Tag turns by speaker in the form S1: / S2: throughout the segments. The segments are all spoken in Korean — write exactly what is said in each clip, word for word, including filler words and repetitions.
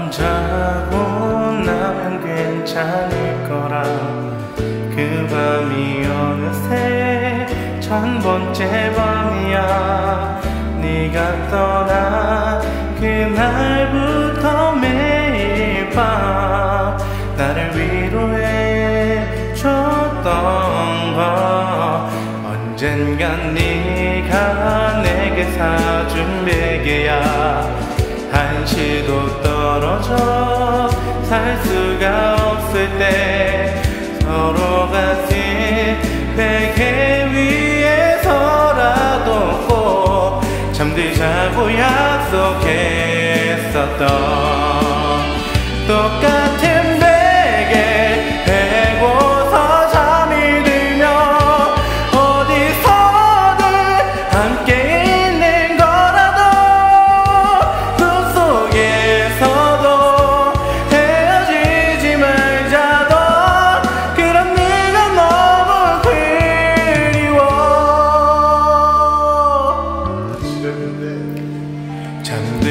S1: 자고 나면 괜찮을 거라. 그 밤이 어느새 천 번째 밤이야. 네가 떠나 그날부터 매일 밤 나를 위로해 줬던 거. 언젠간 네가 내게 사준 베개야. 한시도 떨어져 살 수가 없을 때 서로 같이 베개 위에서라도 꼭 잠들자고 약속했었던 똑같은 베개 베고서 잠이 들면 어디서든 함께 있는 거라도 꿈속에서도 헤어지지 말자던 그런 네가 너무 그리워. 잠들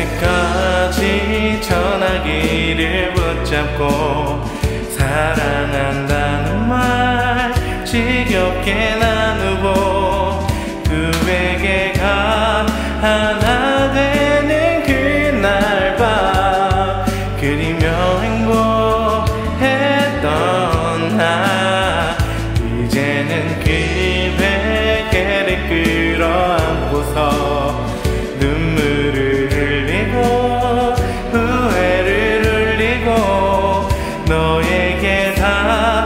S1: 때까지 전화기를 붙잡고 사랑한다는 말 지겹게 나누고 그 베개가 하나 되는 그날 밤 그리며 행복했던 나. 이제는 그 베개를 끌어안고서 눈물을 흘리고 후회를 흘리고 너에게 다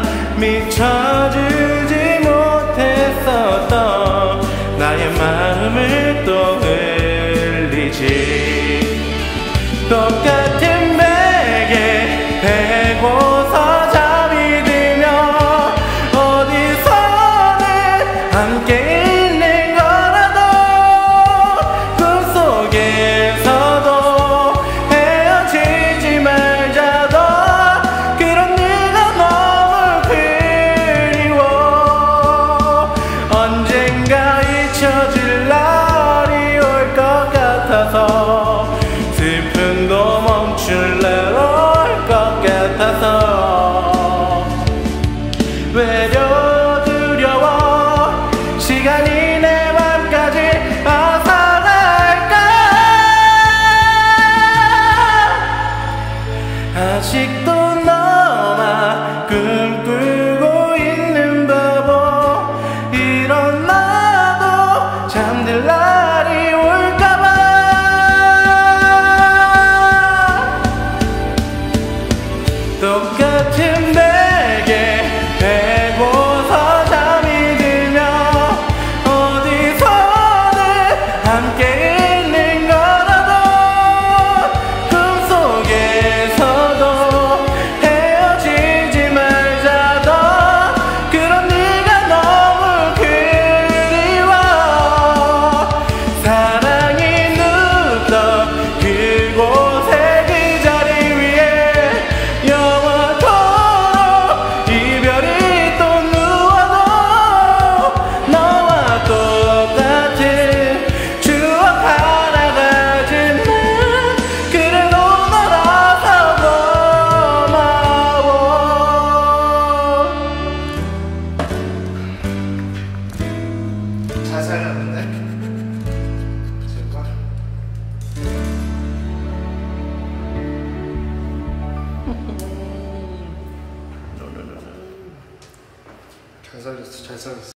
S1: 미쳐주지 못했었던 나의 마음을 또 흘리지. 똑같은 베개 베고서 잠이 들면 어디서든 함께 있는 거라도 꿈속에서도 헤어지지 말자던 그런 네가 너무 그리워. 언젠가 잊혀질 날이 올 것 같아서 슬픔도 멈출 날 올 것 같아서 외려 두려워 시간이 내 맘까지 앗아갈까. 아직도 너만 꿈꾸고 있는 바보. 일어나도 잠들 날이 올까봐. 똑같은 베개 베고서 잠이 들면 어디서든 함께 있는 거라도 꿈속에서도 헤어지지 말자던 그런 네가 너무 그리워. 사랑이 눕던 그곳에 그 자리 위에 영원토록 이별이 또 누워도 너와 똑같은 추억 하나 가진 난 그래도 너라서 고마워.
S2: 잘 살렸는데? 잘 살렸어, 잘 살렸어.